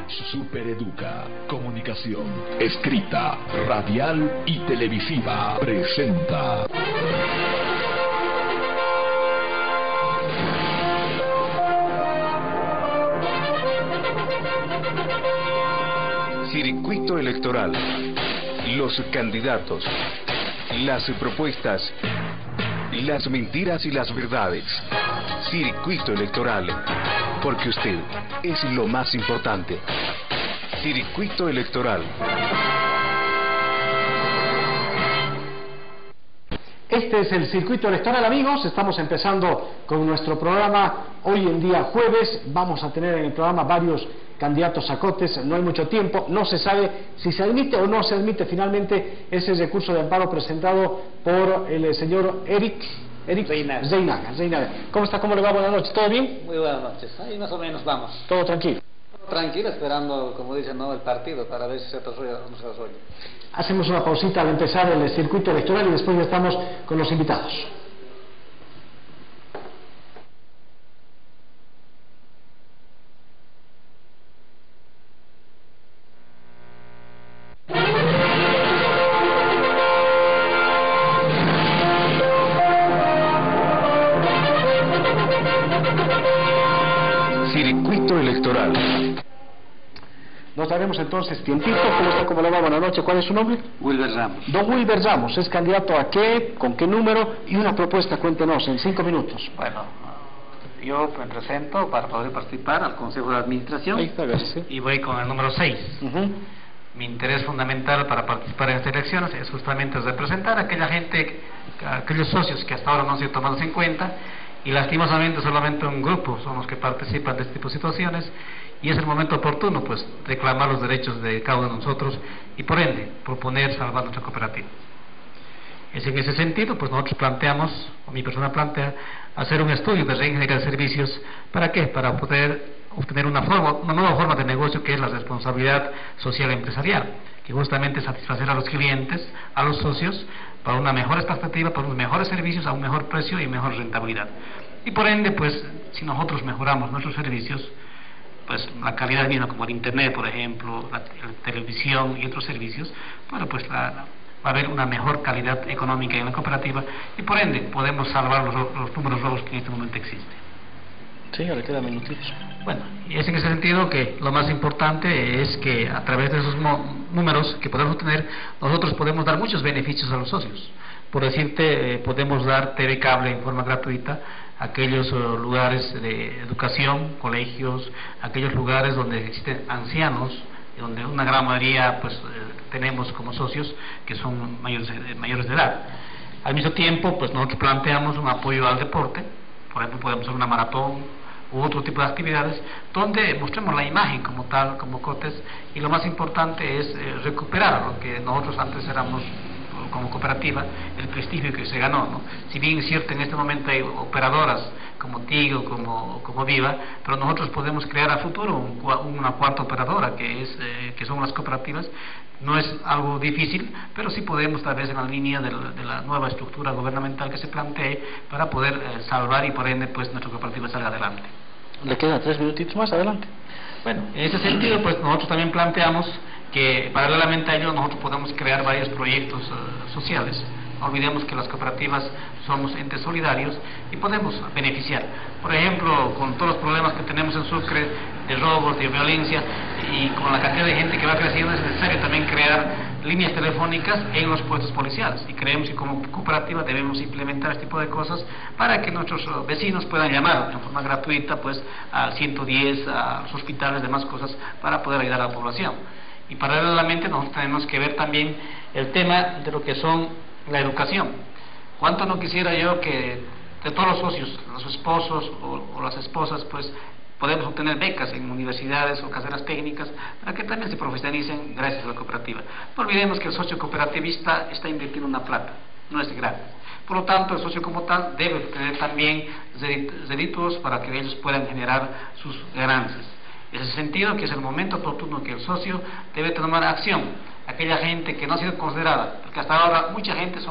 Supereduca, comunicación, escrita, radial y televisiva, presenta Circuito Electoral. Los candidatos, las propuestas, las mentiras y las verdades. Circuito Electoral, porque usted es lo más importante. Circuito Electoral. Este es el Circuito Electoral, amigos. Estamos empezando con nuestro programa. Hoy en día jueves vamos a tener en el programa varios candidatos a Cotes. No hay mucho tiempo, no se sabe si se admite o no se admite finalmente ese recurso de amparo presentado por el señor Eric Zeinaga. ¿Cómo está? ¿Cómo le va? Buenas noches. ¿Todo bien? Muy buenas noches. Ahí más o menos vamos. ¿Todo tranquilo? Tranquilo, esperando, como dicen, ¿no?, el partido para ver si se resuelve o no se resuelve. Hacemos una pausita al empezar el circuito electoral y después ya estamos con los invitados. Circuito Electoral. Nos daremos entonces tiempito. ¿Cómo está? ¿Cómo le va? Buenas noches. ¿Cuál es su nombre? Wilber Ramos. Don Wilber Ramos. ¿Es candidato a qué? ¿Con qué número? Y una propuesta, cuéntenos, en 5 minutos. Bueno, yo me presento para poder participar al Consejo de Administración. Ahí está, gracias. Y voy con el número 6. Mi interés fundamental para participar en estas elecciones es justamente representar a aquella gente, a aquellos socios que hasta ahora no han sido tomados en cuenta, y lastimosamente solamente un grupo son los que participan de este tipo de situaciones, y es el momento oportuno pues reclamar los derechos de cada uno de nosotros y por ende proponer salvar nuestra cooperativa. Es en ese sentido pues nosotros planteamos, o mi persona plantea, hacer un estudio de reingeniería de servicios. ¿Para qué? Para poder obtener una nueva forma de negocio, que es la responsabilidad social empresarial, que justamente satisfacer a los clientes, a los socios, para una mejor perspectiva, para unos mejores servicios a un mejor precio y mejor rentabilidad. Y por ende, pues, si nosotros mejoramos nuestros servicios, pues la calidad misma, como el internet, por ejemplo, la televisión y otros servicios, bueno, pues va a haber una mejor calidad económica en la cooperativa y por ende podemos salvar los números rojos que en este momento existen. Sí, ahora quedan minutitos. Bueno, y es en ese sentido que lo más importante es que a través de esos números que podemos obtener, nosotros podemos dar muchos beneficios a los socios. Por decirte, podemos dar TV cable en forma gratuita a aquellos lugares de educación, colegios, aquellos lugares donde existen ancianos, donde una gran mayoría pues tenemos como socios que son mayores de edad. Al mismo tiempo, pues nosotros planteamos un apoyo al deporte. Por ejemplo, podemos hacer una maratón u otro tipo de actividades donde mostremos la imagen como tal, como Cotes, y lo más importante es recuperar lo que nosotros antes éramos como cooperativa, el prestigio que se ganó, ¿no? Si bien es cierto, en este momento hay operadoras como Tigo, como Viva, pero nosotros podemos crear a futuro una cuarta operadora que son las cooperativas. No es algo difícil, pero sí podemos, tal vez en la línea de la nueva estructura gubernamental que se plantee, para poder salvar y por ende pues nuestra cooperativa salga adelante. Le quedan 3 minutitos más, adelante. Bueno, en ese sentido pues nosotros también planteamos que paralelamente a ello nosotros podemos crear varios proyectos sociales. No olvidemos que las cooperativas somos entes solidarios y podemos beneficiar. Por ejemplo, con todos los problemas que tenemos en Sucre, de robos, de violencia, y con la cantidad de gente que va creciendo, es necesario también crear líneas telefónicas en los puestos policiales. Y creemos que como cooperativa debemos implementar este tipo de cosas para que nuestros vecinos puedan llamar en forma gratuita pues al 110, a los hospitales, demás cosas, para poder ayudar a la población. Y paralelamente nosotros tenemos que ver también el tema de lo que son la educación. ¿Cuánto no quisiera yo que de todos los socios, los esposos o las esposas, pues podemos obtener becas en universidades o carreras técnicas para que también se profesionalicen gracias a la cooperativa? No olvidemos que el socio cooperativista está invirtiendo una plata, no es gratis. Por lo tanto, el socio como tal debe tener también réditos para que ellos puedan generar sus ganancias. En ese sentido, que es el momento oportuno que el socio debe tomar acción. Aquella gente que no ha sido considerada, porque hasta ahora mucha gente son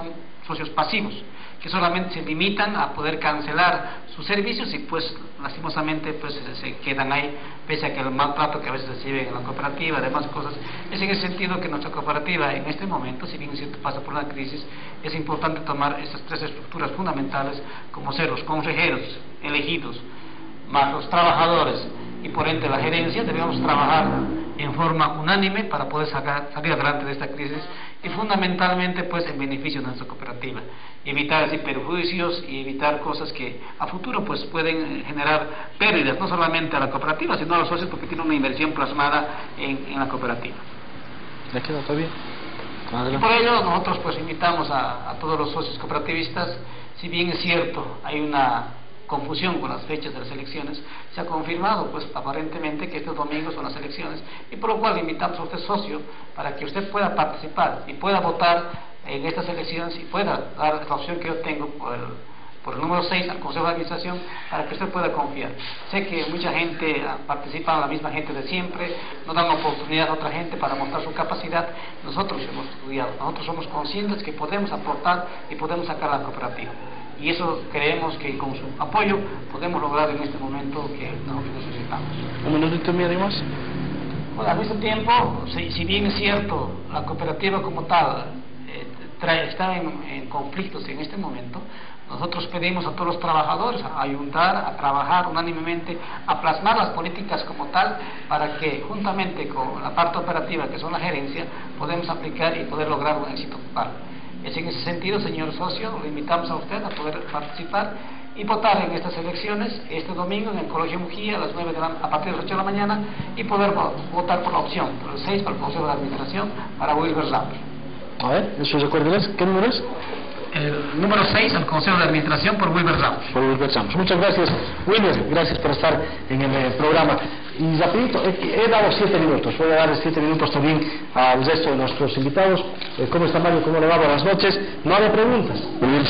socios pasivos, que solamente se limitan a poder cancelar sus servicios y pues lastimosamente pues se quedan ahí, pese a que el maltrato que a veces reciben en la cooperativa, demás cosas. Es en ese sentido que nuestra cooperativa en este momento, si bien es cierto pasa por una crisis, es importante tomar estas tres estructuras fundamentales como ser los consejeros elegidos, más los trabajadores y por ende la gerencia. Debemos trabajar en forma unánime para poder salir adelante de esta crisis y fundamentalmente pues en beneficio de nuestra cooperativa, evitar así perjuicios y evitar cosas que a futuro pues pueden generar pérdidas no solamente a la cooperativa sino a los socios, porque tiene una inversión plasmada en la cooperativa. ¿Le queda todavía? Y por ello nosotros pues invitamos a todos los socios cooperativistas. Si bien es cierto hay una confusión con las fechas de las elecciones, se ha confirmado pues aparentemente que este domingo son las elecciones, y por lo cual invitamos a usted socio para que usted pueda participar y pueda votar en estas elecciones y pueda dar la opción que yo tengo por el número 6 al Consejo de Administración, para que usted pueda confiar. Sé que mucha gente participa, la misma gente de siempre, no dan oportunidad a otra gente para mostrar su capacidad. Nosotros hemos estudiado, nosotros somos conscientes que podemos aportar y podemos sacar a la cooperativa, y eso creemos que con su apoyo podemos lograr en este momento que nosotros necesitamos. ¿Un minutito medio más? Bueno, al mismo tiempo, si bien es cierto, la cooperativa como tal está en conflictos en este momento, nosotros pedimos a todos los trabajadores a ayudar, a trabajar unánimemente, a plasmar las políticas como tal, para que juntamente con la parte operativa, que son la gerencia, podemos aplicar y poder lograr un éxito total. Es en ese sentido, señor socio, lo invitamos a usted a poder participar y votar en estas elecciones este domingo en el Colegio Mujía a partir de las 8 de la mañana, y poder votar por la opción, por el 6 para el Consejo de Administración, para Wilber Ramos. A ver, ¿eso recuérdenes? ¿Qué número es? El número 6 al Consejo de Administración por Wilber Ramos. Por Wilber Ramos. Muchas gracias, Wilber, gracias por estar en el programa. Y rapidito, he dado 7 minutos, voy a dar 7 minutos también al resto de nuestros invitados. ¿Cómo está Mario? ¿Cómo le va? Buenas noches. No habrá preguntas.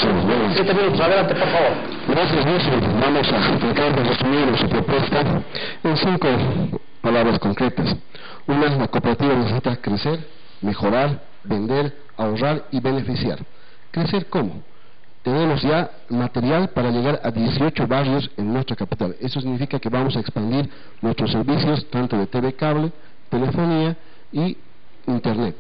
7 minutos, adelante por favor. Gracias, Wilson. Vamos a tratar de resumir nuestra propuesta en 5 palabras concretas. Una, la cooperativa necesita crecer, mejorar, vender, ahorrar y beneficiar. ¿Crecer cómo? Tenemos ya material para llegar a 18 barrios en nuestra capital. Eso significa que vamos a expandir nuestros servicios tanto de TV cable, telefonía y internet.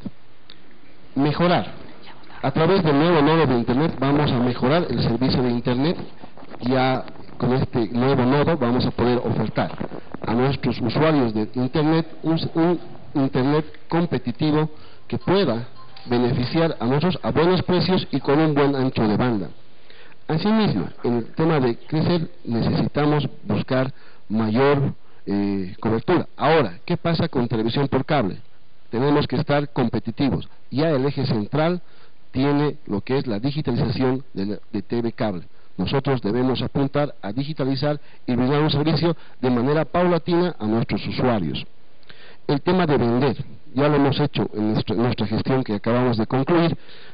Mejorar. A través del nuevo nodo de internet vamos a mejorar el servicio de internet. Ya con este nuevo nodo vamos a poder ofertar a nuestros usuarios de internet un internet competitivo que pueda beneficiar a nosotros a buenos precios y con un buen ancho de banda. Asimismo, en el tema de crecer necesitamos buscar mayor cobertura. Ahora, ¿qué pasa con televisión por cable? Tenemos que estar competitivos. Ya el eje central tiene lo que es la digitalización de TV cable. Nosotros debemos apuntar a digitalizar y brindar un servicio de manera paulatina a nuestros usuarios. El tema de vender, ya lo hemos hecho en nuestra gestión que acabamos de concluir,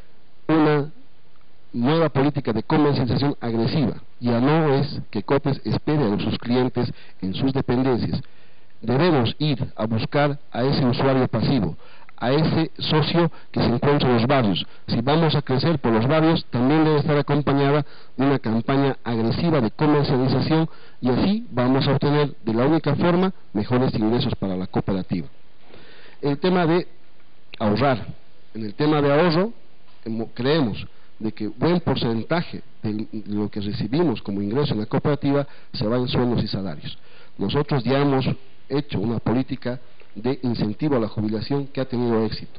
una nueva política de comercialización agresiva. Ya no es que Cotes espere a sus clientes en sus dependencias. Debemos ir a buscar a ese usuario pasivo, a ese socio que se encuentra en los barrios. Si vamos a crecer por los barrios, también debe estar acompañada de una campaña agresiva de comercialización, y así vamos a obtener de la única forma mejores ingresos para la cooperativa. El tema de ahorrar. En el tema de ahorro, creemos de que buen porcentaje de lo que recibimos como ingreso en la cooperativa se va en sueldos y salarios. Nosotros ya hemos hecho una política de incentivo a la jubilación que ha tenido éxito.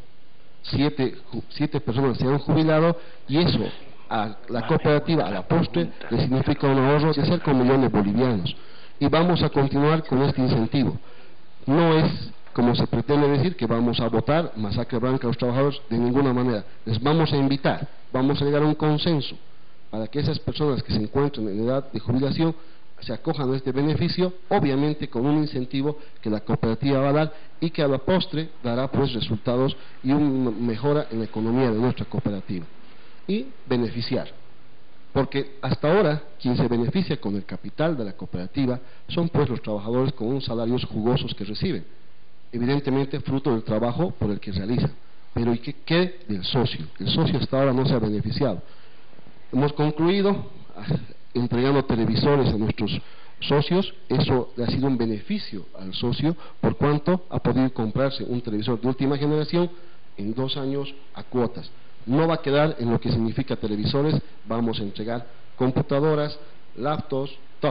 7 personas se han jubilado, y eso a la cooperativa, a la postre, le significa un ahorro de cerca de 1 millón de bolivianos. Y vamos a continuar con este incentivo. No es como se pretende decir que vamos a votar masacre blanca a los trabajadores, de ninguna manera. Les vamos a invitar, vamos a llegar a un consenso para que esas personas que se encuentran en edad de jubilación se acojan a este beneficio, obviamente con un incentivo que la cooperativa va a dar y que a la postre dará pues resultados y una mejora en la economía de nuestra cooperativa. Y beneficiar, porque hasta ahora quien se beneficia con el capital de la cooperativa son pues los trabajadores con unos salarios jugosos que reciben, evidentemente fruto del trabajo por el que realizan. Pero ¿y qué del socio? El socio hasta ahora no se ha beneficiado. Hemos concluido entregando televisores a nuestros socios. Eso le ha sido un beneficio al socio, por cuanto ha podido comprarse un televisor de última generación en 2 años a cuotas. No va a quedar en lo que significa televisores, vamos a entregar computadoras, laptops,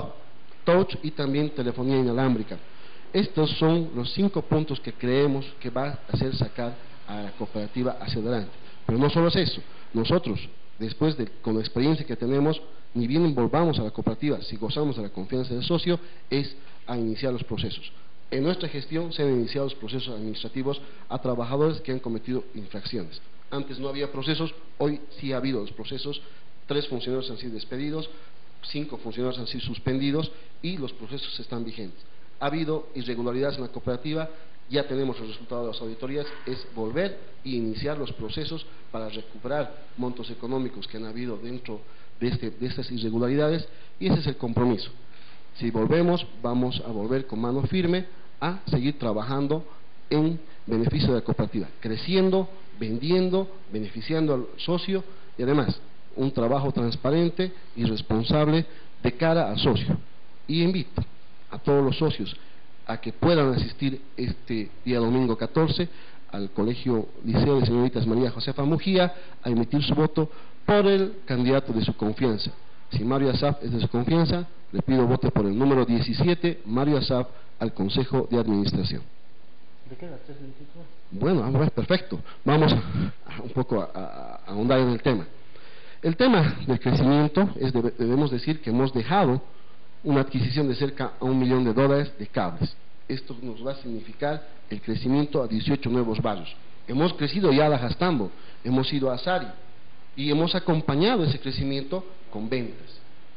touch y también telefonía inalámbrica. Estos son los 5 puntos que creemos que va a hacer sacar a la cooperativa hacia adelante. Pero no solo es eso, nosotros, después con la experiencia que tenemos, ni bien envolvamos a la cooperativa, si gozamos de la confianza del socio, es a iniciar los procesos. En nuestra gestión se han iniciado los procesos administrativos a trabajadores que han cometido infracciones. Antes no había procesos, hoy sí ha habido los procesos. 3 funcionarios han sido despedidos, 5 funcionarios han sido suspendidos y los procesos están vigentes. Ha habido irregularidades en la cooperativa, ya tenemos el resultado de las auditorías, es volver e iniciar los procesos para recuperar montos económicos que han habido dentro de estas irregularidades, y ese es el compromiso. Si volvemos, vamos a volver con mano firme a seguir trabajando en beneficio de la cooperativa, creciendo, vendiendo, beneficiando al socio y además un trabajo transparente y responsable de cara al socio. Y invito a todos los socios a que puedan asistir este día domingo 14 al Colegio Liceo de Señoritas María Josefa Mujía a emitir su voto por el candidato de su confianza. Si Mario Asaf es de su confianza, le pido voto por el número 17, Mario Asaf, al Consejo de Administración. ¿De qué edad es el título? Bueno, perfecto. Vamos un poco a ahondar en el tema. El tema del crecimiento debemos decir que hemos dejado una adquisición de cerca a $1 millón de cables. Esto nos va a significar el crecimiento a 18 nuevos barrios. Hemos crecido ya a la Jastambo, hemos ido a Sari y hemos acompañado ese crecimiento con ventas.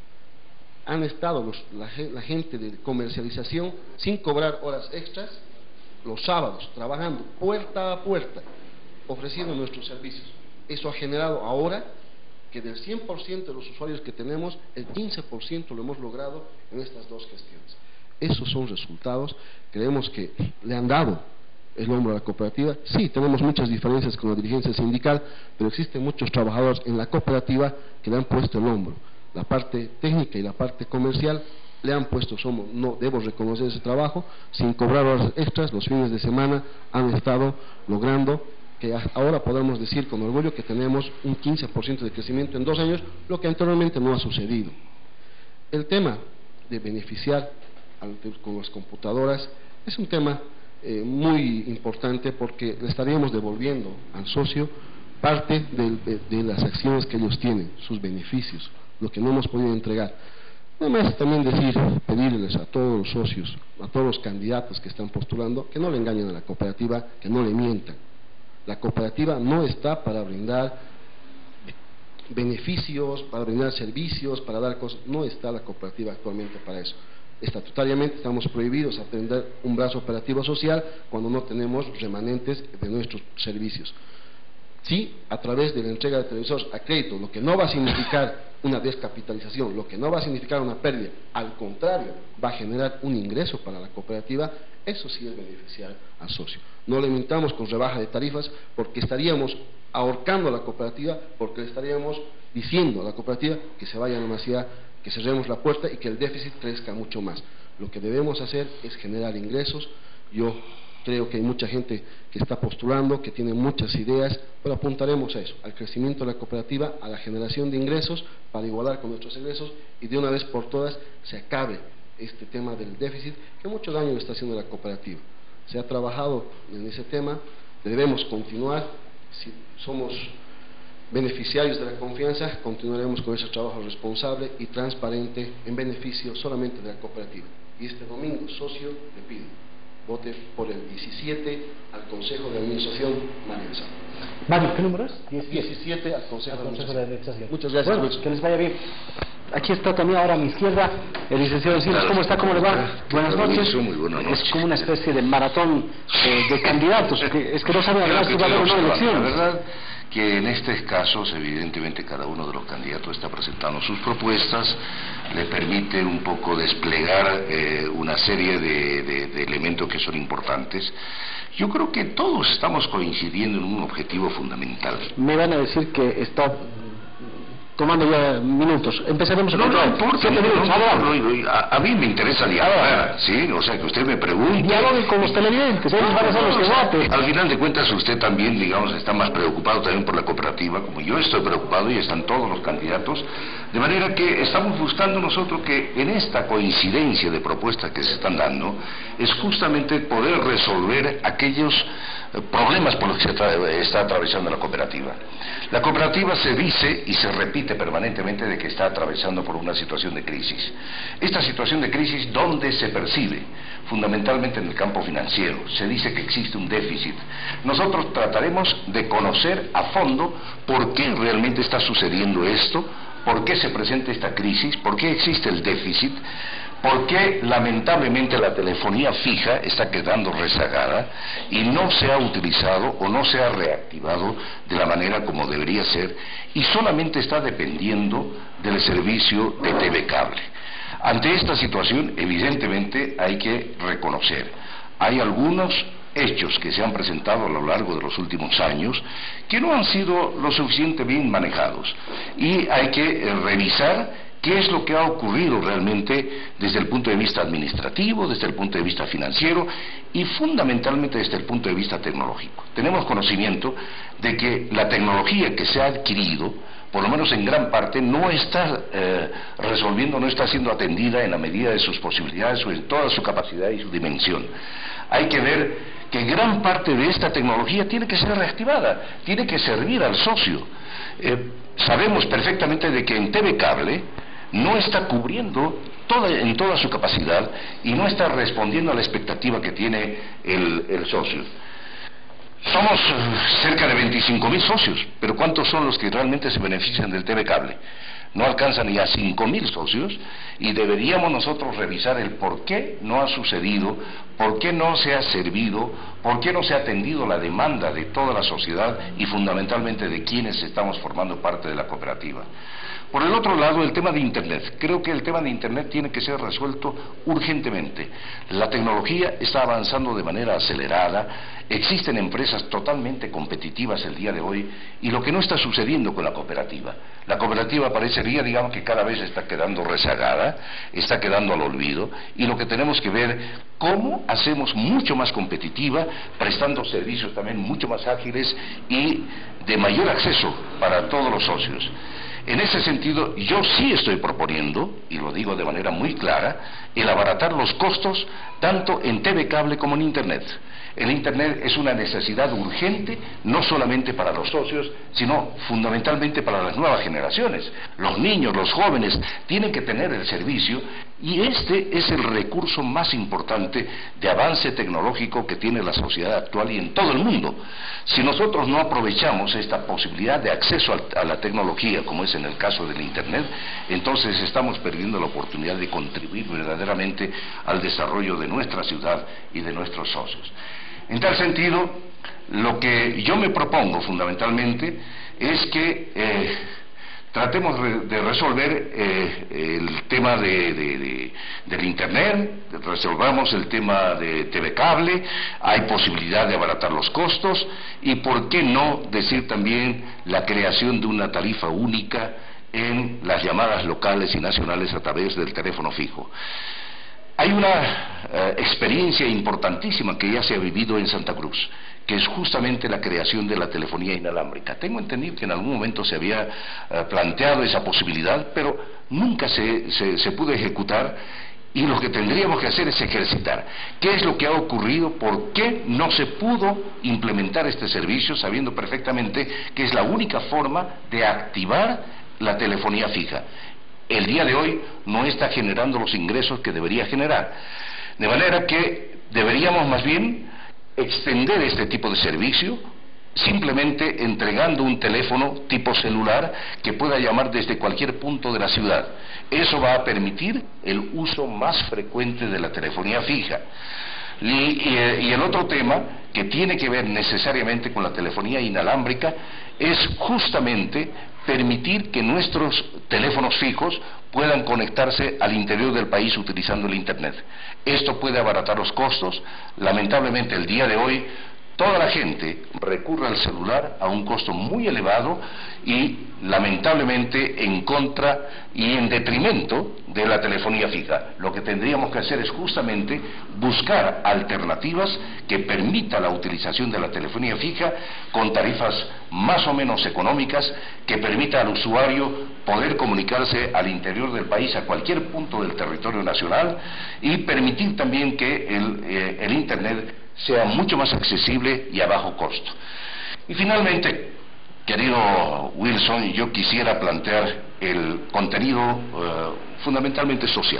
Han estado la gente de comercialización sin cobrar horas extras, los sábados, trabajando puerta a puerta, ofreciendo nuestros servicios. Eso ha generado ahora que del 100% de los usuarios que tenemos, el 15% lo hemos logrado en estas 2 gestiones. Esos son resultados, creemos que le han dado el hombro a la cooperativa. Sí, tenemos muchas diferencias con la dirigencia sindical, pero existen muchos trabajadores en la cooperativa que le han puesto el hombro. La parte técnica y la parte comercial le han puesto, no debo reconocer ese trabajo, sin cobrar horas extras, los fines de semana han estado logrando que ahora podemos decir con orgullo que tenemos un 15% de crecimiento en 2 años, lo que anteriormente no ha sucedido. El tema de beneficiar con las computadoras es un tema muy importante, porque le estaríamos devolviendo al socio parte de las acciones que ellos tienen, sus beneficios, lo que no hemos podido entregar. Además, también pedirles a todos los socios, a todos los candidatos que están postulando, que no le engañen a la cooperativa, que no le mientan. La cooperativa no está para brindar beneficios, para brindar servicios, para dar cosas. No está la cooperativa actualmente para eso. Estatutariamente estamos prohibidos a prender un brazo operativo social cuando no tenemos remanentes de nuestros servicios. Sí, a través de la entrega de televisores a crédito, lo que no va a significar una descapitalización, lo que no va a significar una pérdida, al contrario, va a generar un ingreso para la cooperativa. Eso sí es beneficiar al socio. No le mintamos con rebaja de tarifas, porque estaríamos ahorcando a la cooperativa, porque le estaríamos diciendo a la cooperativa que se vaya demasiado, que cerremos la puerta y que el déficit crezca mucho más. Lo que debemos hacer es generar ingresos. Yo creo que hay mucha gente que está postulando, que tiene muchas ideas, pero apuntaremos a eso, al crecimiento de la cooperativa, a la generación de ingresos para igualar con nuestros ingresos, y de una vez por todas se acabe este tema del déficit que mucho daño le está haciendo a la cooperativa. Se ha trabajado en ese tema, debemos continuar. Si somos beneficiarios de la confianza, continuaremos con ese trabajo responsable y transparente en beneficio solamente de la cooperativa. Y este domingo, socio, le pido vote por el 17 al Consejo de Administración Mario Asaf. Mario, ¿qué número es? 17 al Consejo de Administración. Muchas gracias. Bueno, que les vaya bien. Aquí está también ahora a mi izquierda el licenciado Encinas. ¿Cómo está? ¿Cómo le va? Buenas noches. Muy buenas noches. Es como una especie de maratón de candidatos. Es que no saben hablar si va a haber una elección. La verdad que en estos casos, evidentemente, cada uno de los candidatos está presentando sus propuestas, le permite un poco desplegar una serie de elementos que son importantes. Yo creo que todos estamos coincidiendo en un objetivo fundamental. Me van a decir que está tomando ya minutos. Empezaremos a contar. A mí me interesa dialogar, ¿sí? O sea, que usted me pregunte. Dialogue con los televidentes, ellos van a ser los que voten. Al final de cuentas, usted también, digamos, está más preocupado también por la cooperativa, como yo estoy preocupado y están todos los candidatos, de manera que estamos buscando nosotros que en esta coincidencia de propuestas que se están dando, es justamente poder resolver aquellos problemas por los que se está atravesando la cooperativa. La cooperativa se dice y se repite permanentemente de que está atravesando por una situación de crisis. Esta situación de crisis, ¿dónde se percibe? Fundamentalmente en el campo financiero. Se dice que existe un déficit. Nosotros trataremos de conocer a fondo por qué realmente está sucediendo esto, por qué se presenta esta crisis, por qué existe el déficit, por qué lamentablemente la telefonía fija está quedando rezagada y no se ha utilizado o no se ha reactivado de la manera como debería ser y solamente está dependiendo del servicio de TV Cable. Ante esta situación, evidentemente, hay que reconocer, hay algunos hechos que se han presentado a lo largo de los últimos años que no han sido lo suficientemente bien manejados y hay que revisar qué es lo que ha ocurrido realmente desde el punto de vista administrativo, desde el punto de vista financiero y fundamentalmente desde el punto de vista tecnológico. Tenemos conocimiento de que la tecnología que se ha adquirido, por lo menos en gran parte, no está resolviendo, no está siendo atendida en la medida de sus posibilidades o en toda su capacidad y su dimensión. Hay que ver que gran parte de esta tecnología tiene que ser reactivada, tiene que servir al socio. Sabemos perfectamente de que en TV Cable no está cubriendo en toda su capacidad y no está respondiendo a la expectativa que tiene el socio. Somos cerca de 25.000 socios, pero ¿cuántos son los que realmente se benefician del TV Cable? No alcanzan ni a 5.000 socios y deberíamos nosotros revisar el por qué no ha sucedido, por qué no se ha servido, por qué no se ha atendido la demanda de toda la sociedad y fundamentalmente de quienes estamos formando parte de la cooperativa. Por el otro lado, el tema de Internet. Creo que el tema de Internet tiene que ser resuelto urgentemente. La tecnología está avanzando de manera acelerada, existen empresas totalmente competitivas el día de hoy y lo que no está sucediendo con la cooperativa. La cooperativa parecería, digamos, que cada vez está quedando rezagada, está quedando al olvido y lo que tenemos que ver cómo hacemos mucho más competitiva, prestando servicios también mucho más ágiles y de mayor acceso para todos los socios. En ese sentido, yo sí estoy proponiendo, y lo digo de manera muy clara, el abaratar los costos tanto en TV Cable como en Internet. El Internet es una necesidad urgente, no solamente para los socios, sino fundamentalmente para las nuevas generaciones. Los niños, los jóvenes, tienen que tener el servicio y este es el recurso más importante de avance tecnológico que tiene la sociedad actual y en todo el mundo. Si nosotros no aprovechamos esta posibilidad de acceso a la tecnología, como es en el caso del Internet, entonces estamos perdiendo la oportunidad de contribuir verdaderamente al desarrollo de nuestra ciudad y de nuestros socios. En tal sentido, lo que yo me propongo fundamentalmente es que tratemos de resolver el tema del Internet, resolvamos el tema de TV Cable, hay posibilidad de abaratar los costos y por qué no decir también la creación de una tarifa única en las llamadas locales y nacionales a través del teléfono fijo. Hay una experiencia importantísima que ya se ha vivido en Santa Cruz, que es justamente la creación de la telefonía inalámbrica. Tengo entendido que en algún momento se había planteado esa posibilidad, pero nunca se pudo ejecutar y lo que tendríamos que hacer es ejercitar. ¿Qué es lo que ha ocurrido? ¿Por qué no se pudo implementar este servicio sabiendo perfectamente que es la única forma de activar la telefonía fija? El día de hoy no está generando los ingresos que debería generar. De manera que deberíamos más bien extender este tipo de servicio simplemente entregando un teléfono tipo celular que pueda llamar desde cualquier punto de la ciudad. Eso va a permitir el uso más frecuente de la telefonía fija. Y el otro tema que tiene que ver necesariamente con la telefonía inalámbrica es justamente permitir que nuestros teléfonos fijos puedan conectarse al interior del país utilizando el Internet. Esto puede abaratar los costos. Lamentablemente el día de hoy toda la gente recurre al celular a un costo muy elevado y lamentablemente en contra y en detrimento de la telefonía fija. Lo que tendríamos que hacer es justamente buscar alternativas que permitan la utilización de la telefonía fija con tarifas más o menos económicas, que permita al usuario poder comunicarse al interior del país, a cualquier punto del territorio nacional, y permitir también que el Internet sea mucho más accesible y a bajo costo. Y finalmente, querido Wilson, yo quisiera plantear el contenido fundamentalmente social.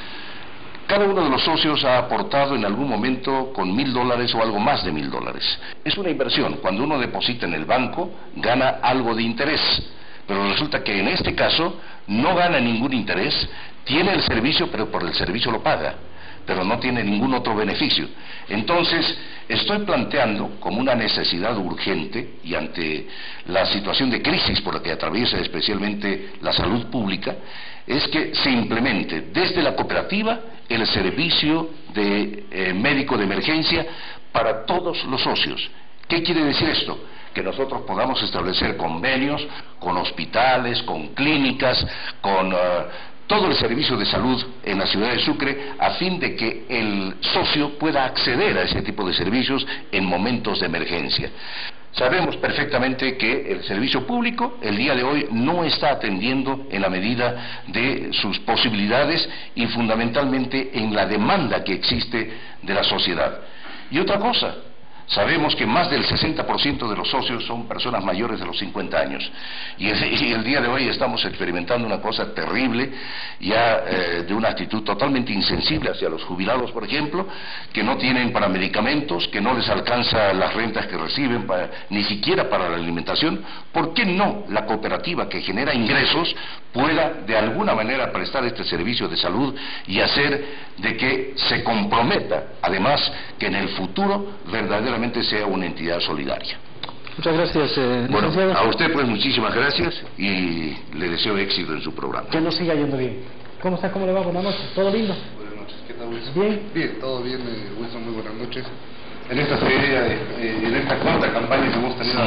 Cada uno de los socios ha aportado en algún momento con $1.000 o algo más de $1.000. Es una inversión. Cuando uno deposita en el banco, gana algo de interés. Pero resulta que en este caso no gana ningún interés, tiene el servicio, pero por el servicio lo paga, pero no tiene ningún otro beneficio. Entonces, estoy planteando como una necesidad urgente, y ante la situación de crisis por la que atraviesa especialmente la salud pública, es que se implemente desde la cooperativa el servicio de médico de emergencia para todos los socios. ¿Qué quiere decir esto? Que nosotros podamos establecer convenios con hospitales, con clínicas, con todo el servicio de salud en la ciudad de Sucre, a fin de que el socio pueda acceder a ese tipo de servicios en momentos de emergencia. Sabemos perfectamente que el servicio público el día de hoy no está atendiendo en la medida de sus posibilidades y fundamentalmente en la demanda que existe de la sociedad. Y otra cosa, sabemos que más del 60% de los socios son personas mayores de los 50 años. Y el día de hoy estamos experimentando una cosa terrible, ya de una actitud totalmente insensible hacia los jubilados, por ejemplo, que no tienen para medicamentos, que no les alcanza las rentas que reciben, ni siquiera para la alimentación. ¿Por qué no la cooperativa, que genera ingresos, pueda de alguna manera prestar este servicio de salud y hacer de que se comprometa, además, que en el futuro verdaderamente sea una entidad solidaria? Muchas gracias, Bueno, licenciado. a usted pues muchísimas gracias y le deseo éxito en su programa. Que nos siga yendo bien. ¿Cómo está? ¿Cómo le va? Buenas noches. ¿Todo lindo? Buenas noches, ¿qué tal, Wilson? Bien. Bien, todo bien, Wilson, muy buenas noches. En esta serie, en esta cuarta campaña que hemos tenido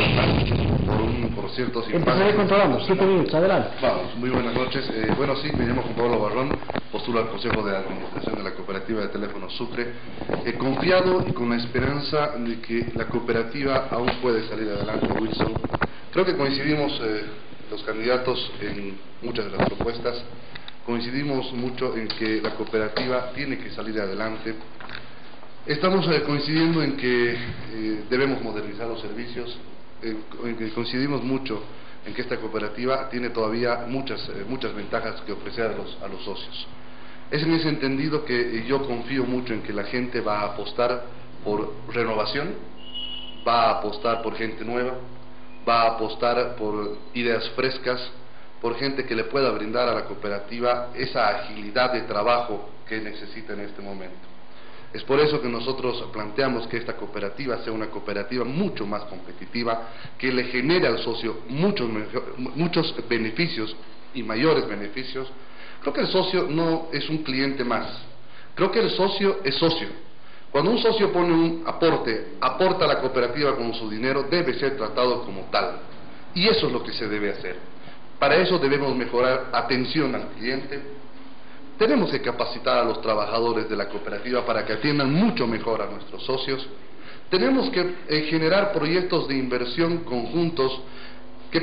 por ciertos Empezaré controlando, 7 minutos, adelante. Vamos, muy buenas noches. Bueno, sí, me llamo Juan Pablo Barrón, postulo al Consejo de Administración de la Cooperativa de Teléfonos Sucre. Confiado y con la esperanza de que la cooperativa aún puede salir adelante, Wilson. Creo que coincidimos los candidatos en muchas de las propuestas. Coincidimos mucho en que la cooperativa tiene que salir adelante. Estamos coincidiendo en que debemos modernizar los servicios, en que coincidimos mucho en que esta cooperativa tiene todavía muchas ventajas que ofrecer a los socios. Es en ese entendido que yo confío mucho en que la gente va a apostar por renovación, va a apostar por gente nueva, va a apostar por ideas frescas, por gente que le pueda brindar a la cooperativa esa agilidad de trabajo que necesita en este momento. Es por eso que nosotros planteamos que esta cooperativa sea una cooperativa mucho más competitiva, que le genere al socio muchos beneficios y mayores beneficios. Creo que el socio no es un cliente más, creo que el socio es socio. Cuando un socio pone un aporta a la cooperativa con su dinero, debe ser tratado como tal. Y eso es lo que se debe hacer. Para eso debemos mejorar atención al cliente. Tenemos que capacitar a los trabajadores de la cooperativa para que atiendan mucho mejor a nuestros socios. Tenemos que generar proyectos de inversión conjuntos que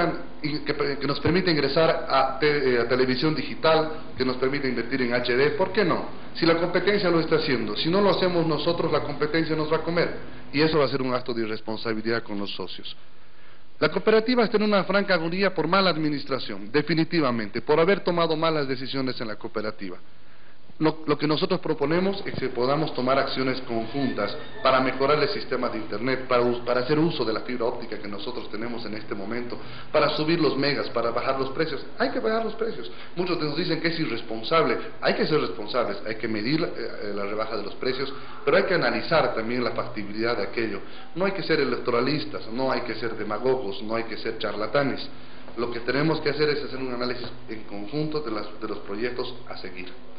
nos permitan ingresar a televisión digital, que nos permita invertir en HD. ¿Por qué no? Si la competencia lo está haciendo, si no lo hacemos nosotros, la competencia nos va a comer. Y eso va a ser un acto de irresponsabilidad con los socios. La cooperativa está en una franca agonía por mala administración, definitivamente, por haber tomado malas decisiones en la cooperativa. Lo que nosotros proponemos es que podamos tomar acciones conjuntas para mejorar el sistema de Internet, para hacer uso de la fibra óptica que nosotros tenemos en este momento, para subir los megas, para bajar los precios. Hay que bajar los precios. Muchos nos dicen que es irresponsable. Hay que ser responsables, hay que medir la rebaja de los precios, pero hay que analizar también la factibilidad de aquello. No hay que ser electoralistas, no hay que ser demagogos, no hay que ser charlatanes. Lo que tenemos que hacer es hacer un análisis en conjunto de los proyectos a seguir.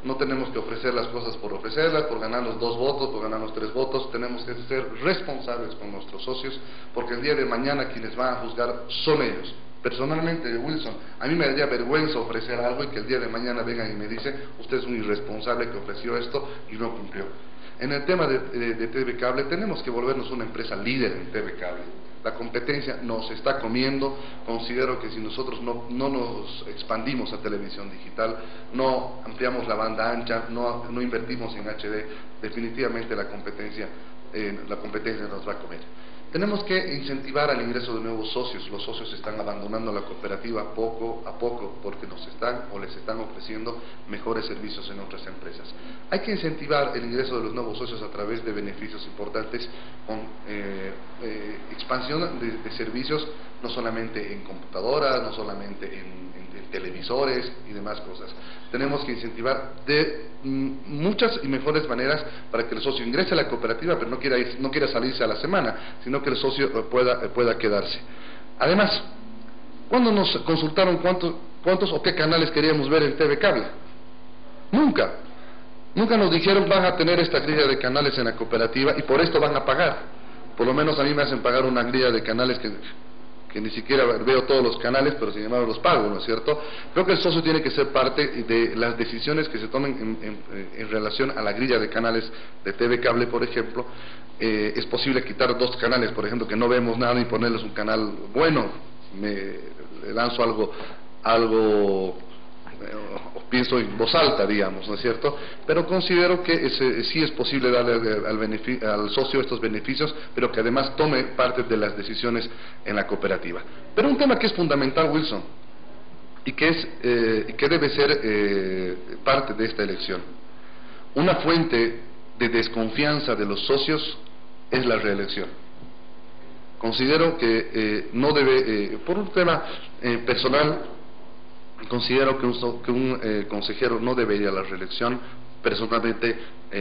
no tenemos que ofrecer las cosas por ofrecerlas, por ganarnos 2 votos, por ganarnos 3 votos, tenemos que ser responsables con nuestros socios, porque el día de mañana quienes van a juzgar son ellos. Personalmente, Wilson, a mí me daría vergüenza ofrecer algo y que el día de mañana vengan y me dicen, usted es un irresponsable que ofreció esto y no cumplió. En el tema de TV Cable, tenemos que volvernos una empresa líder en TV Cable. La competencia nos está comiendo. Considero que si nosotros no nos expandimos a televisión digital, no ampliamos la banda ancha, no invertimos en HD, definitivamente la competencia nos va a comer. Tenemos que incentivar al ingreso de nuevos socios. Los socios están abandonando la cooperativa poco a poco porque nos están o les están ofreciendo mejores servicios en otras empresas. Hay que incentivar el ingreso de los nuevos socios a través de beneficios importantes con expansión de servicios, no solamente en computadoras, no solamente en televisores y demás cosas. Tenemos que incentivar de muchas y mejores maneras para que el socio ingrese a la cooperativa, pero no quiera salirse a la semana, sino que el socio pueda quedarse. Además, ¿cuándo nos consultaron cuántos o qué canales queríamos ver en TV Cable? Nunca nos dijeron van a tener esta grilla de canales en la cooperativa y por esto van a pagar. Por lo menos a mí me hacen pagar una grilla de canales que ni siquiera veo todos los canales, pero sin embargo los pago, ¿no es cierto? Creo que el socio tiene que ser parte de las decisiones que se tomen en relación a la grilla de canales de TV Cable, por ejemplo. Es posible quitar 2 canales, por ejemplo, que no vemos nada y ponerles un canal bueno. Le lanzo algo pienso en voz alta, digamos, ¿no es cierto? Pero considero que sí es posible darle al socio estos beneficios, pero que además tome parte de las decisiones en la cooperativa. Pero un tema que es fundamental, Wilson, y que debe ser parte de esta elección. Una fuente de desconfianza de los socios es la reelección. Considero que no debe, por un tema personal, considero que un consejero no debe ir a la reelección. Personalmente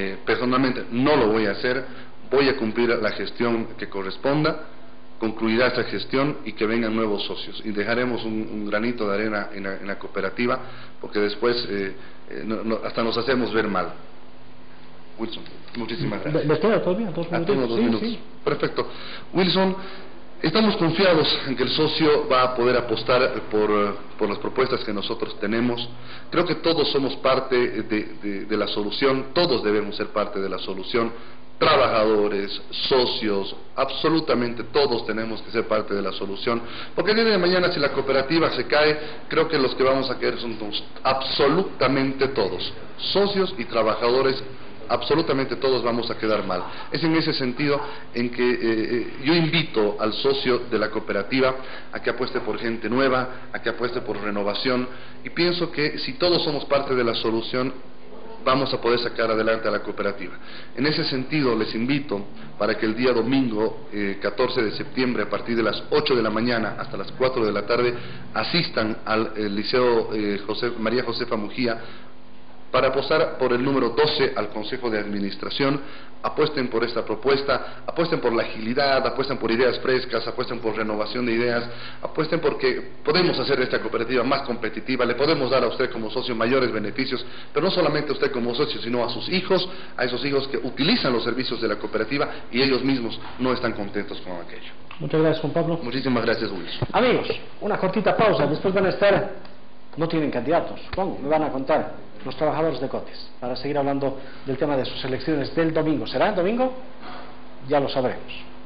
no lo voy a hacer. Voy a cumplir la gestión que corresponda, concluirá esta gestión y que vengan nuevos socios y dejaremos un granito de arena en la cooperativa, porque después hasta nos hacemos ver mal. Wilson, muchísimas gracias. ¿Les queda todavía 2 minutos? 2 minutos. Sí. Perfecto. Wilson, estamos confiados en que el socio va a poder apostar por las propuestas que nosotros tenemos. Creo que todos somos parte de la solución, todos debemos ser parte de la solución. Trabajadores, socios, absolutamente todos tenemos que ser parte de la solución, porque el día de mañana si la cooperativa se cae, creo que los que vamos a caer son absolutamente todos, socios y trabajadores. Absolutamente todos vamos a quedar mal. Es en ese sentido en que yo invito al socio de la cooperativa a que apueste por gente nueva, a que apueste por renovación, y pienso que si todos somos parte de la solución vamos a poder sacar adelante a la cooperativa. En ese sentido les invito para que el día domingo 14 de septiembre a partir de las 8 de la mañana hasta las 4 de la tarde asistan al Liceo María Josefa Mujía para apostar por el número 12 al Consejo de Administración. Apuesten por esta propuesta, apuesten por la agilidad, apuesten por ideas frescas, apuesten por renovación de ideas, apuesten porque podemos hacer esta cooperativa más competitiva, le podemos dar a usted como socio mayores beneficios, pero no solamente a usted como socio, sino a sus hijos, a esos hijos que utilizan los servicios de la cooperativa y ellos mismos no están contentos con aquello. Muchas gracias, Juan Pablo. Muchísimas gracias, Wilson. Amigos, una cortita pausa, después van a estar, no tienen candidatos, supongo, me van a contar los trabajadores de Cotes, para seguir hablando del tema de sus elecciones del domingo. ¿Será el domingo? Ya lo sabremos.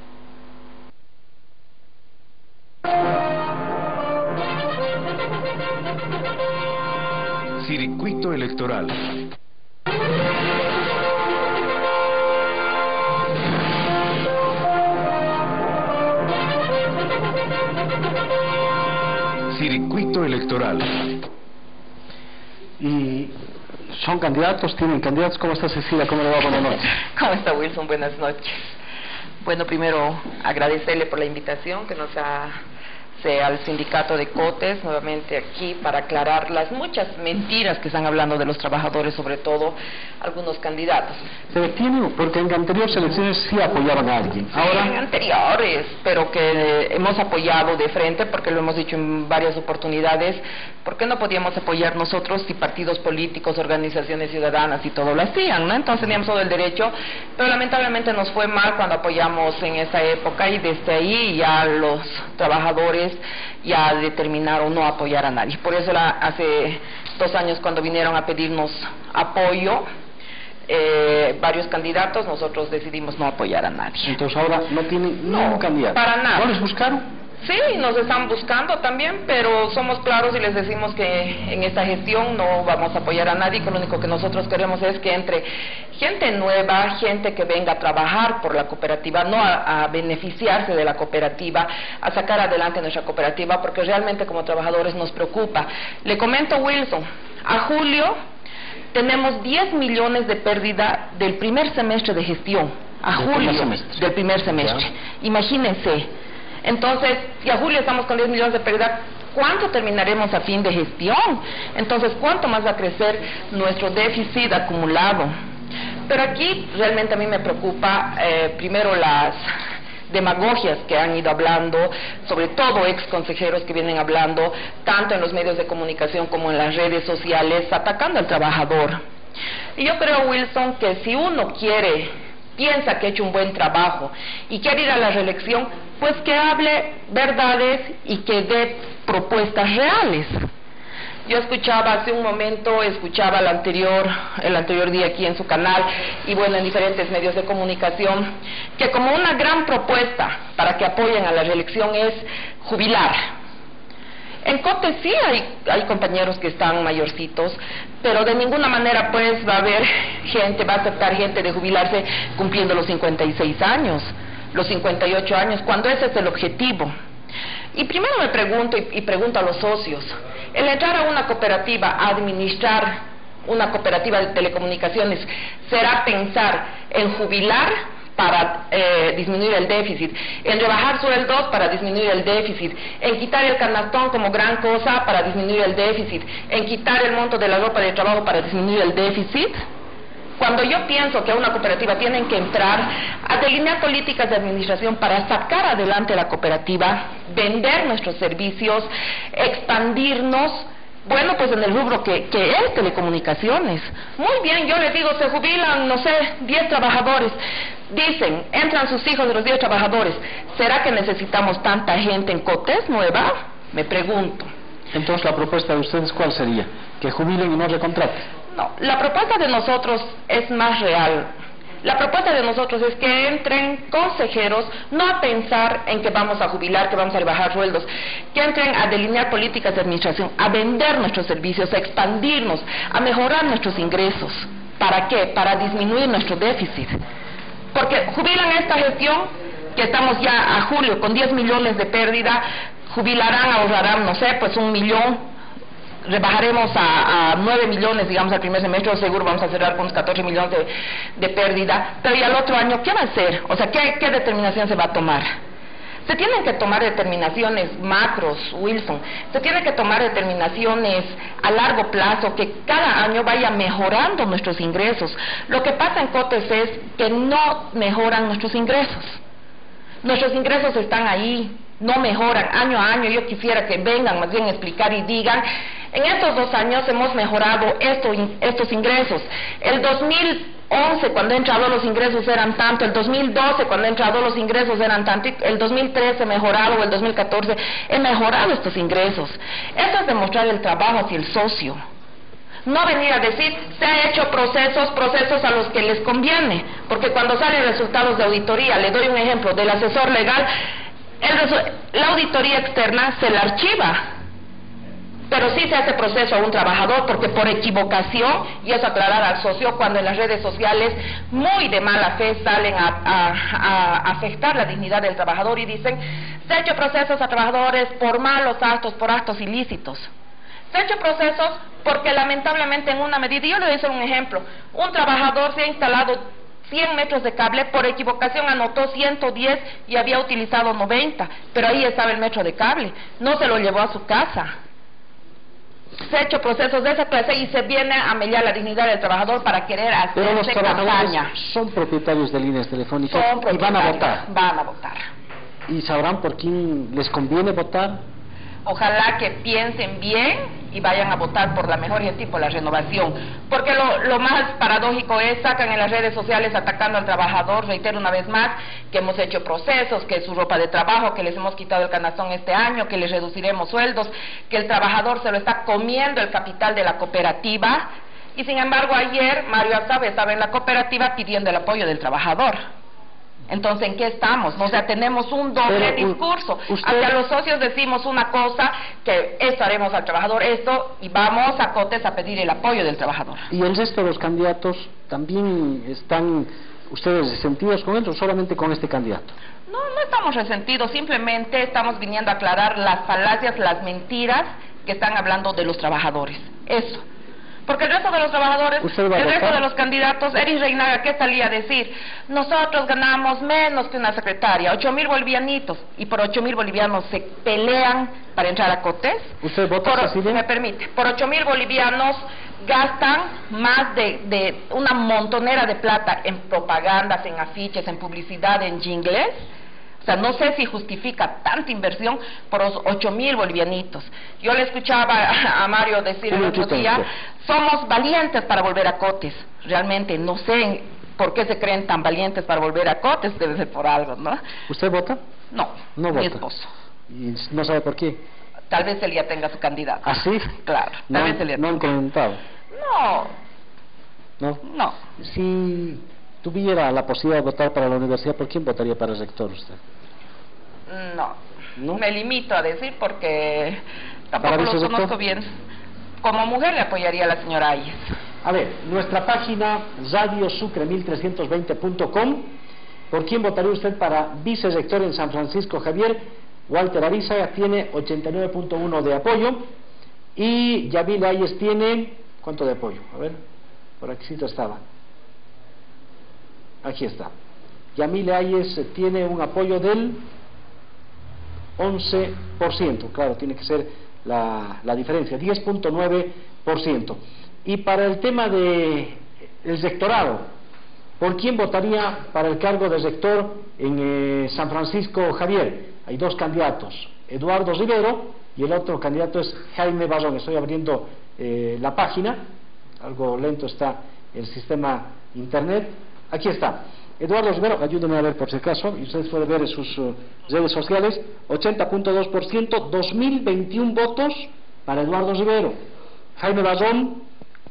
Circuito electoral. Circuito electoral. Y son candidatos, tienen candidatos. ¿Cómo está Cecilia? ¿Cómo le va? Buenas noches. ¿Cómo está Wilson? Buenas noches. Bueno, primero agradecerle por la invitación que nos ha al sindicato de COTES, nuevamente aquí para aclarar las muchas mentiras que están hablando de los trabajadores, sobre todo algunos candidatos. Se detiene porque en anteriores elecciones sí apoyaban a alguien. Sí, en anteriores, pero que hemos apoyado de frente, porque lo hemos dicho en varias oportunidades. ¿Por qué no podíamos apoyar nosotros si partidos políticos, organizaciones ciudadanas y todo lo hacían, ¿no? Entonces teníamos todo el derecho, pero lamentablemente nos fue mal cuando apoyamos en esa época, y desde ahí ya los trabajadores ya determinaron no apoyar a nadie. Por eso hace 2 años, cuando vinieron a pedirnos apoyo varios candidatos, nosotros decidimos no apoyar a nadie. Entonces ahora no tienen ningún candidato. Para nada. ¿No les buscaron? Sí, nos están buscando también, pero somos claros y les decimos que en esta gestión no vamos a apoyar a nadie, que lo único que nosotros queremos es que entre gente nueva, gente que venga a trabajar por la cooperativa, no a beneficiarse de la cooperativa, a sacar adelante nuestra cooperativa, porque realmente como trabajadores nos preocupa. Le comento, Wilson, a julio tenemos 10 millones de pérdida del primer semestre de gestión, a julio del primer semestre. Imagínense. Entonces, si a julio estamos con 10 millones de pérdida, ¿cuánto terminaremos a fin de gestión? Entonces, ¿cuánto más va a crecer nuestro déficit acumulado? Pero aquí realmente a mí me preocupa, primero, las demagogias que han ido hablando, sobre todo ex consejeros que vienen hablando, tanto en los medios de comunicación como en las redes sociales, atacando al trabajador. Y yo creo, Wilson, que si uno piensa que ha hecho un buen trabajo y quiere ir a la reelección, pues que hable verdades y que dé propuestas reales. Yo escuchaba hace un momento, el anterior día aquí en su canal, y bueno, en diferentes medios de comunicación, que como una gran propuesta para que apoyen a la reelección es jubilar. En COTES sí hay compañeros que están mayorcitos, pero de ninguna manera pues va a aceptar gente de jubilarse cumpliendo los 56 años, los 58 años, cuando ese es el objetivo. Y primero me pregunto, y pregunto a los socios, el entrar a una cooperativa, a administrar una cooperativa de telecomunicaciones, ¿será pensar en jubilar para disminuir el déficit, en rebajar sueldos para disminuir el déficit, en quitar el canastón como gran cosa para disminuir el déficit, en quitar el monto de la ropa de trabajo para disminuir el déficit? Cuando yo pienso que a una cooperativa tienen que entrar a delinear políticas de administración para sacar adelante la cooperativa, vender nuestros servicios, expandirnos, bueno, pues en el rubro que es telecomunicaciones. Muy bien, yo les digo, se jubilan, no sé, 10 trabajadores. Dicen, entran sus hijos de los 10 trabajadores. ¿Será que necesitamos tanta gente en COTES nueva? Me pregunto. Entonces, ¿la propuesta de ustedes cuál sería? ¿Que jubilen y no recontraten? No, la propuesta de nosotros es más real. La propuesta de nosotros es que entren consejeros, no a pensar en que vamos a jubilar, que vamos a rebajar sueldos, que entren a delinear políticas de administración, a vender nuestros servicios, a expandirnos, a mejorar nuestros ingresos. ¿Para qué? Para disminuir nuestro déficit. Porque jubilan esta gestión, que estamos ya a julio con 10 millones de pérdida, jubilarán, ahorrarán, no sé, pues 1 millón, rebajaremos a 9 millones, digamos, al primer semestre, seguro vamos a cerrar con unos 14 millones de pérdida, pero ¿y al otro año qué va a hacer? O sea, ¿qué determinación se va a tomar? Se tienen que tomar determinaciones macros, Wilson, se tienen que tomar determinaciones a largo plazo, que cada año vaya mejorando nuestros ingresos. Lo que pasa en COTES es que no mejoran nuestros ingresos. Nuestros ingresos están ahí, no mejoran año a año. Yo quisiera que vengan más bien a explicar y digan, en estos 2 años hemos mejorado estos ingresos. El 2011, cuando he entrado, los ingresos eran tanto; el 2012, cuando he entrado, los ingresos eran tanto; el 2013 he mejorado, o el 2014 he mejorado estos ingresos. Esto es demostrar el trabajo hacia el socio. No venir a decir, se han hecho procesos a los que les conviene, porque cuando salen resultados de auditoría, le doy un ejemplo del asesor legal, la auditoría externa se la archiva, pero sí se hace proceso a un trabajador, porque por equivocación, y eso aclarar al socio, cuando en las redes sociales muy de mala fe salen a afectar la dignidad del trabajador y dicen, se han hecho procesos a trabajadores por malos actos, por actos ilícitos. Se han hecho procesos porque lamentablemente en una medida, y yo le voy a hacer un ejemplo, un trabajador se ha instalado 100 metros de cable, por equivocación anotó 110 y había utilizado 90, pero ahí estaba el metro de cable, no se lo llevó a su casa. Se ha hecho procesos de esa clase y se viene a mellar la dignidad del trabajador para querer Pero los hacerse trabajadores campaña. son propietarios de líneas telefónicas Son y van a votar. propietarios, van a votar. ¿Y sabrán por quién les conviene votar? Ojalá que piensen bien y vayan a votar por la mejor gente y por la renovación. Porque lo más paradójico es, sacan en las redes sociales atacando al trabajador, reitero una vez más, que hemos hecho procesos, que su ropa de trabajo, que les hemos quitado el canastón este año, que les reduciremos sueldos, que el trabajador se lo está comiendo el capital de la cooperativa. Y sin embargo ayer Mario Azabe estaba en la cooperativa pidiendo el apoyo del trabajador. Entonces, ¿en qué estamos? O sea, tenemos un doble discurso. Hacia los socios decimos una cosa, que esto haremos al trabajador, esto, y vamos a Cotes a pedir el apoyo del trabajador. ¿Y el resto de los candidatos también están ustedes resentidos con él o solamente con este candidato? No, no estamos resentidos, simplemente estamos viniendo a aclarar las falacias, las mentiras que están hablando de los trabajadores. Eso. Porque el resto de los trabajadores, el resto de los candidatos, Eris Reinaga, ¿qué salía a decir? Nosotros ganamos menos que una secretaria, 8.000 bolivianitos, y por 8.000 bolivianos se pelean para entrar a Cotes. ¿Usted vota, Cecilia? Me permite, por 8.000 bolivianos gastan más de una montonera de plata en propagandas, en afiches, en publicidad, en jingles. O sea, no sé si justifica tanta inversión por los 8.000 bolivianitos. Yo le escuchaba a Mario decir el otro día, somos valientes para volver a Cotes. Realmente no sé por qué se creen tan valientes para volver a Cotes, debe ser por algo, ¿no? ¿Usted vota? No, no mi vota. esposo. ¿Y no sabe por qué? Tal vez él ya tenga su candidato. ¿Ah, sí? Claro, tal vez él ya ¿No han comentado? No. Si tuviera la posibilidad de votar para la universidad, ¿por quién votaría para el rector usted? No. Me limito a decir porque tampoco lo conozco bien. Como mujer le apoyaría a la señora Ayes. A ver, nuestra página radiosucre1320.com. ¿Por quién votaría usted para vicerrector en San Francisco Javier? Walter Ariza tiene 89.1 de apoyo y Yamile Ayes tiene ¿cuánto de apoyo? A ver, por aquí estaba. Aquí está. Yamile Ayes tiene un apoyo del 11%, claro, tiene que ser la diferencia, 10.9%. Y para el tema de el rectorado, ¿por quién votaría para el cargo de rector en San Francisco Javier? Hay dos candidatos, Eduardo Rivero y el otro candidato es Jaime Barrón. Estoy abriendo la página, algo lento está el sistema internet. Aquí está. Eduardo Rivero, ayúdenme a ver por si acaso, y ustedes pueden ver en sus redes sociales, 80.2%, 2021 votos para Eduardo Rivero. Jaime Barrón,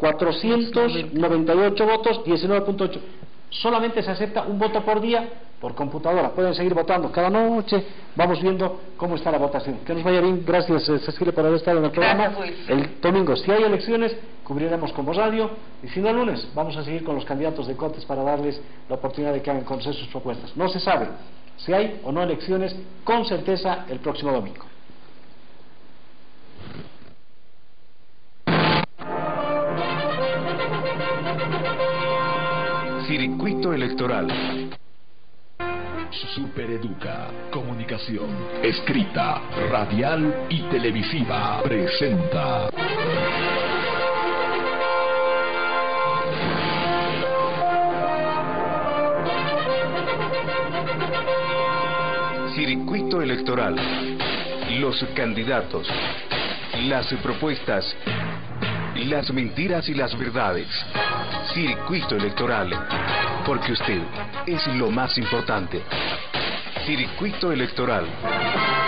498 votos, 19.8. Solamente se acepta un voto por día por computadora. Pueden seguir votando cada noche. Vamos viendo cómo está la votación. Que nos vaya bien. Gracias, Cecilia, por haber estado en el programa. El domingo, si hay elecciones, cubriremos como radio. Y si no, el lunes, vamos a seguir con los candidatos de Cotes para darles la oportunidad de que hagan conocer sus propuestas. No se sabe si hay o no elecciones, con certeza el próximo domingo. Circuito electoral. Supereduca, comunicación, escrita, radial y televisiva, presenta. Circuito electoral. Los candidatos, las propuestas, las mentiras y las verdades. Circuito electoral, porque usted es lo más importante. Circuito electoral.